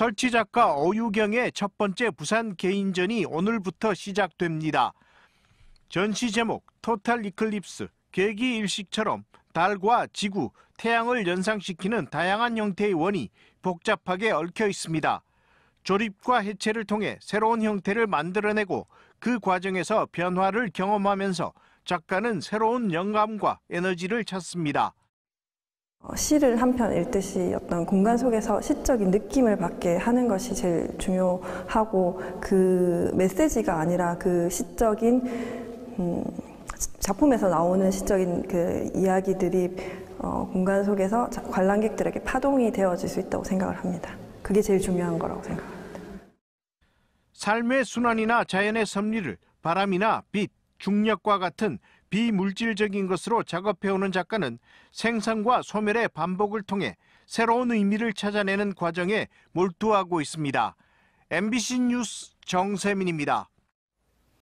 설치작가 어유경의 첫 번째 부산 개인전이 오늘부터 시작됩니다. 전시 제목 토탈 이클립스, 계기일식처럼 달과 지구, 태양을 연상시키는 다양한 형태의 원이 복잡하게 얽혀 있습니다. 조립과 해체를 통해 새로운 형태를 만들어내고 그 과정에서 변화를 경험하면서 작가는 새로운 영감과 에너지를 찾습니다. 시를 한 편 읽듯이 어떤 공간 속에서 시적인 느낌을 받게 하는 것이 제일 중요하고, 그 메시지가 아니라 그 시적인 작품에서 나오는 시적인 그 이야기들이 공간 속에서 관람객들에게 파동이 되어질 수 있다고 생각을 합니다. 그게 제일 중요한 거라고 생각합니다. 삶의 순환이나 자연의 섭리를 바람이나 빛, 중력과 같은 비물질적인 것으로 작업해오는 작가는 생성과 소멸의 반복을 통해 새로운 의미를 찾아내는 과정에 몰두하고 있습니다. MBC 뉴스 정세민입니다.